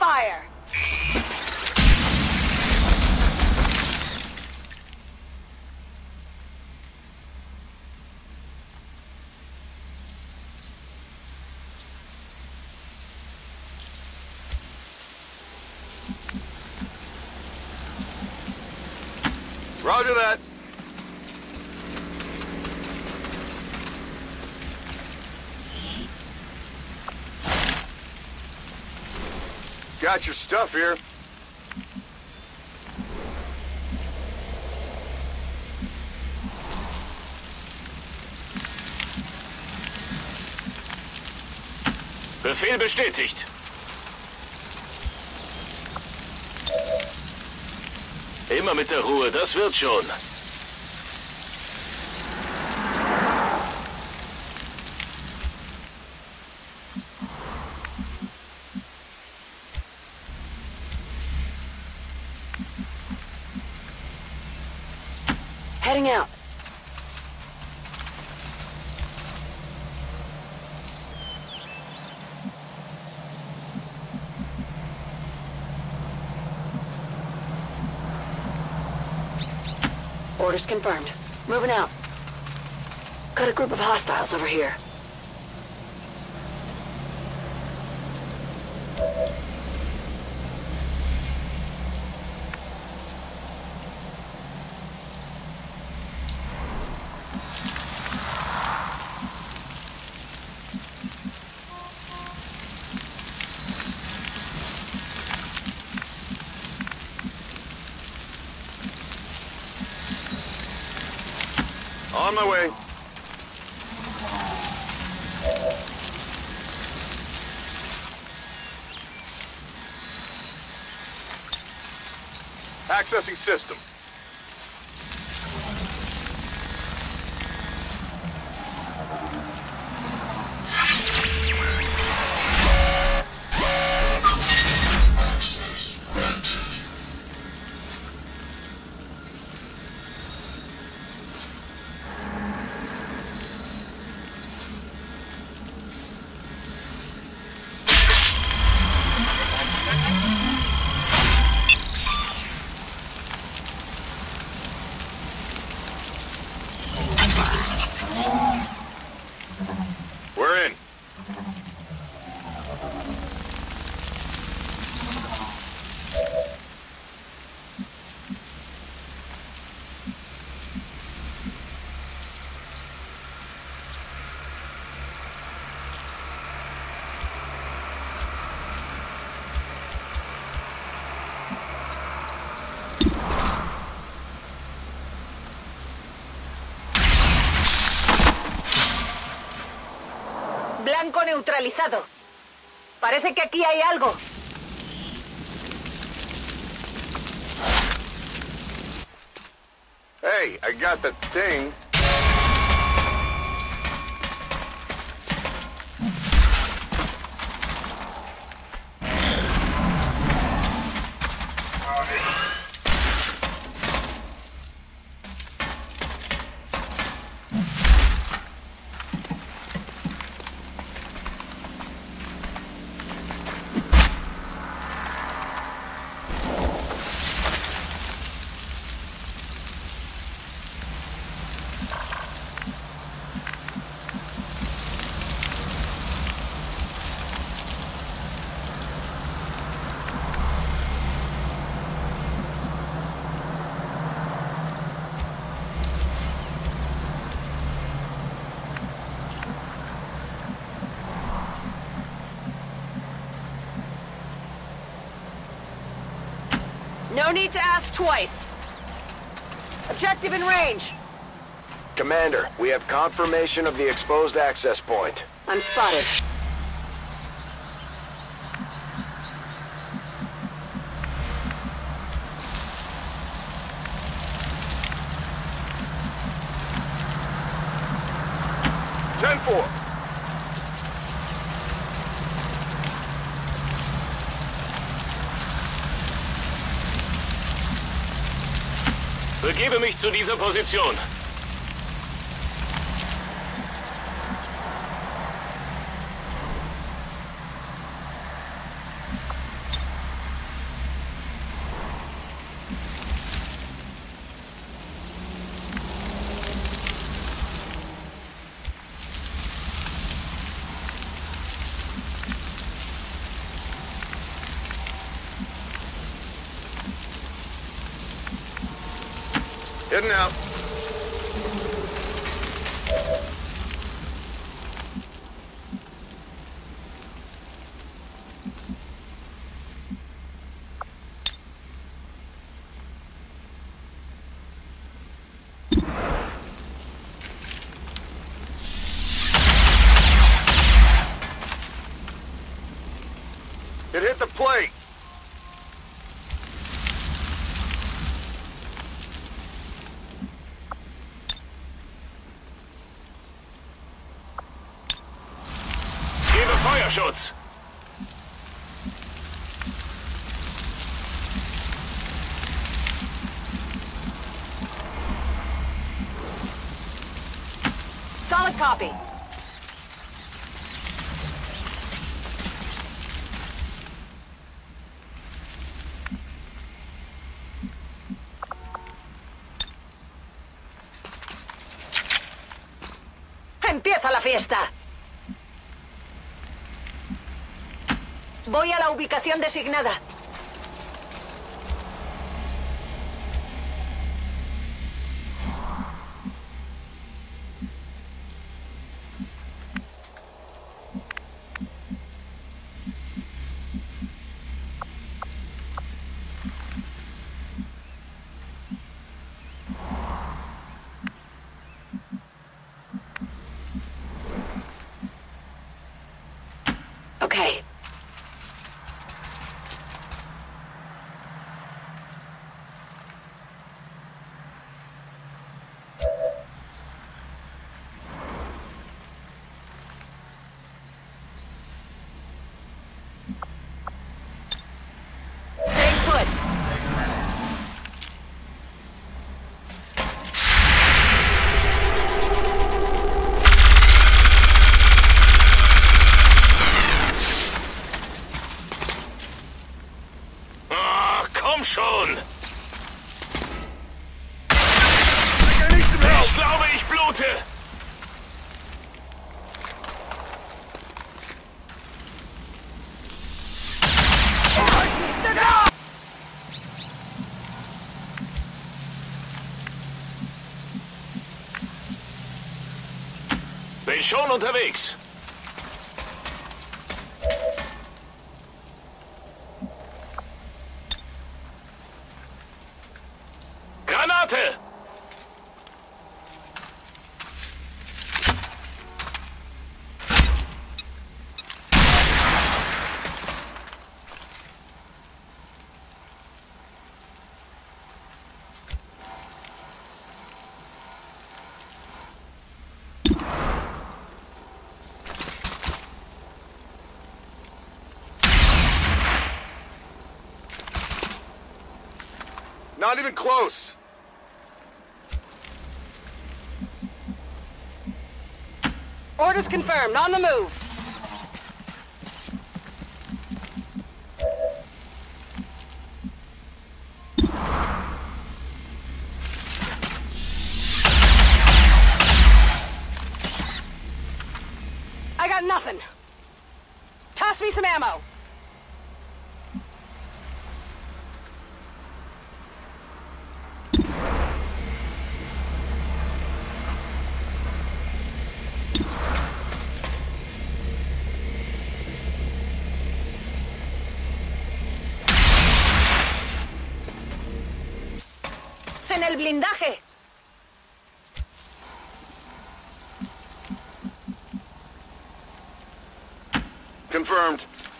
fire! Roger that. Got your stuff here. Befehl bestätigt. Immer mit der Ruhe, das wird schon. Heading out. Orders confirmed. Moving out. Got a group of hostiles over here. On my way. Accessing system. We're in. Blanco neutralizado. Parece que aquí hay algo. Hey, I got the thing. No need to ask twice. Objective in range. Commander, we have confirmation of the exposed access point. I'm spotted. Ten four. Begebe mich zu dieser Position. Heading out. It hit the plate. Gebe Feuerschutz. Solid copy. ¡Empieza la fiesta! Voy a la ubicación designada. Okay. Stay put. Ah, komm schon! Ich glaube, ich blute! Bin schon unterwegs. Granate! Not even close. Orders confirmed. On the move. I got nothing. Toss me some ammo. En el blindaje. Confirmed.